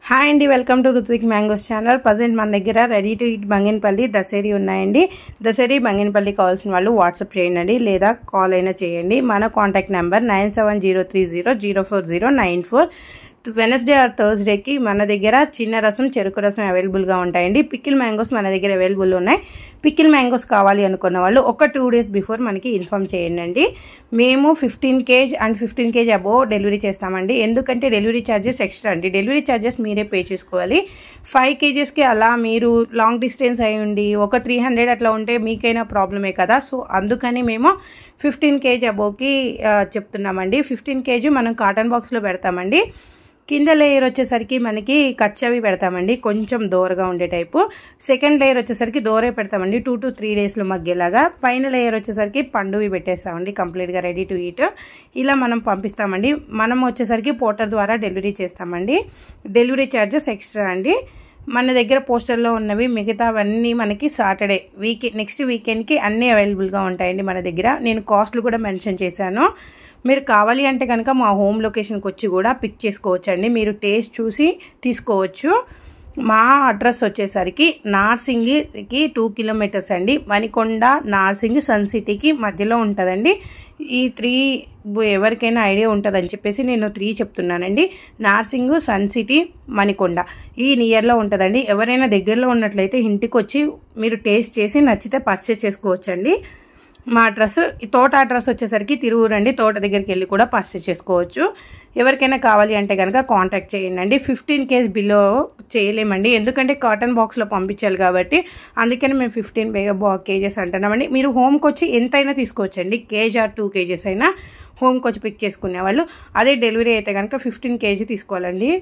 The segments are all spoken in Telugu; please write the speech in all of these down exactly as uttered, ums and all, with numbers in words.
హాయ్ అండి, welcome to Ruthvik mangoes channel. Present మన దగ్గర ready to eat Banganapalli Dasari ఉన్నాయండి. దసరి బంగినపల్లి కావాల్సిన వాళ్ళు వాట్సాప్ చేయండి లేదా కాల్ అయినా చేయండి. మన contact number nine seven zero three zero zero four zero nine four. Wednesday or థర్స్డేకి మన దగ్గర చిన్న రసం, చెరుకు రసం అవైలబుల్గా ఉంటాయండి. పికిల్ మ్యాంగోస్ మన దగ్గర అవైలబుల్ ఉన్నాయి. పికిల్ మ్యాంగోస్ కావాలి అనుకున్న వాళ్ళు ఒక టూ డేస్ బిఫోర్ మనకి ఇన్ఫామ్ చేయండి. మేము fifteen kg and fifteen kg above delivery చేస్తామండి. ఎందుకంటే డెలివరీ ఛార్జెస్ ఎక్స్ట్రా అండి. డెలివరీ ఛార్జెస్ మీరే పే చేసుకోవాలి. ఫైవ్ కేజెస్కి అలా మీరు లాంగ్ డిస్టెన్స్ అయి ఉండి ఒక త్రీ హండ్రెడ్ అట్లా ఉంటే మీకైనా ప్రాబ్లమే కదా. సో అందుకని మేము ఫిఫ్టీన్ కేజీ అబోవ్కి చెప్తున్నామండి. ఫిఫ్టీన్ కేజీ మనం కాటన్ బాక్స్లో పెడతామండి. కింద లేయర్ వచ్చేసరికి మనకి కచ్చవి పెడతామండి, కొంచెం దోరగా ఉండే టైపు. సెకండ్ లేయర్ వచ్చేసరికి దోరే పెడతామండి, టూ టు త్రీ డేస్లో మగ్గేలాగా. పైన లేయర్ వచ్చేసరికి పండువి పెట్టేస్తామండి, కంప్లీట్గా రెడీ టు ఈట్. ఇలా మనం పంపిస్తామండి. మనం వచ్చేసరికి పోర్టర్ ద్వారా డెలివరీ చేస్తామండి. డెలివరీ ఛార్జెస్ ఎక్స్ట్రా అండి. మన దగ్గర పోస్టర్లో ఉన్నవి మిగతావన్నీ మనకి సాటర్డే వీకెండ్ నెక్స్ట్ వీకెండ్కి అన్నీ అవైలబుల్గా ఉంటాయండి మన దగ్గర. నేను కాస్ట్లు కూడా మెన్షన్ చేశాను. మీరు కావాలి అంటే కనుక మా హోమ్ లొకేషన్కి వచ్చి కూడా పిక్ చేసుకోవచ్చండి. మీరు టేస్ట్ చూసి తీసుకోవచ్చు. మా అడ్రస్ వచ్చేసరికి నార్సింగికి టూ కిలోమీటర్స్ అండి. మణికొండ, నార్సింగ్, సన్ సిటీకి మధ్యలో ఉంటుందండి. ఈ త్రీ ఎవరికైనా ఐడియా ఉంటుందని చెప్పేసి నేను త్రీ చెప్తున్నానండి. నార్సింగ్, సన్ సిటీ, మణికొండ ఈ నియర్లో ఉంటుందండి. ఎవరైనా దగ్గరలో ఉన్నట్లయితే ఇంటికి వచ్చి మీరు టేస్ట్ చేసి నచ్చితే పర్చేస్ చేసుకోవచ్చండి. మా అడ్రస్ తోట అడ్రస్ వచ్చేసరికి తిరువూరు అండి. తోట దగ్గరికి వెళ్ళి కూడా పర్చేస్ చేసుకోవచ్చు. ఎవరికైనా కావాలి అంటే కనుక కాంటాక్ట్ చేయండి. ఫిఫ్టీన్ కేజ్ బిలో చేయలేమండి, ఎందుకంటే కాటన్ బాక్స్లో పంపించాలి కాబట్టి. అందుకని మేము ఫిఫ్టీన్ బా కేజెస్ అంటున్నామండి. మీరు హోమ్కి వచ్చి ఎంతైనా తీసుకోవచ్చండి, కేజీ ఆర్ టూ కేజెస్ అయినా హోమ్కి వచ్చి పిక్ చేసుకునే వాళ్ళు. అదే డెలివరీ అయితే కనుక ఫిఫ్టీన్ కేజీ తీసుకోవాలండి.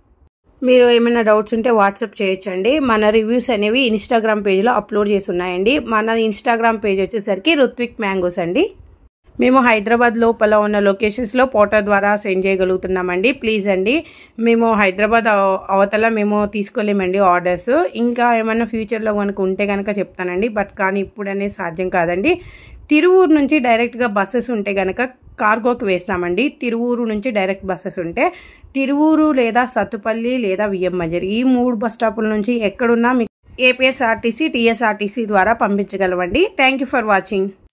మీరు ఏమైనా డౌట్స్ ఉంటే వాట్సాప్ చేయొచ్చండి. మన రివ్యూస్ అనేవి ఇన్స్టాగ్రామ్ పేజ్లో అప్లోడ్ చేసి ఉన్నాయండి. మన ఇన్స్టాగ్రామ్ పేజ్ వచ్చేసరికి రుత్విక్ మ్యాంగోస్ అండి. మేము హైదరాబాద్ లోపల ఉన్న లొకేషన్స్లో పోర్టర్ ద్వారా సెండ్ చేయగలుగుతున్నామండి. ప్లీజ్ అండి, మేము హైదరాబాద్ అవతల మేము తీసుకోలేమండి ఆర్డర్స్. ఇంకా ఏమైనా ఫ్యూచర్లో కనుక ఉంటే కనుక చెప్తానండి, బట్ కానీ ఇప్పుడు అనేది సాధ్యం కాదండి. తిరువూరు నుంచి డైరెక్ట్గా బస్సెస్ ఉంటే కనుక కార్గోకి వేస్తామండి. తిరువూరు నుంచి డైరెక్ట్ బస్సెస్ ఉంటే తిరువూరు లేదా సత్తుపల్లి లేదా విఎం మజర్ ఈ మూడు బస్ స్టాపుల నుంచి ఎక్కడున్నా మీకు ఏపీఎస్ఆర్టీసీ, టీఎస్ఆర్టీసీ ద్వారా పంపించగలమండి. Thank you for watching.